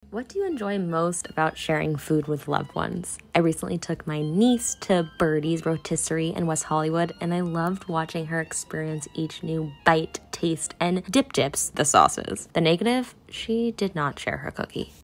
What do you enjoy most about sharing food with loved ones? I recently took my niece to Byrdie's Rotisserie in West Hollywood, and I loved watching her experience each new bite, taste, and dips the sauces. The negative, she did not share her cookie.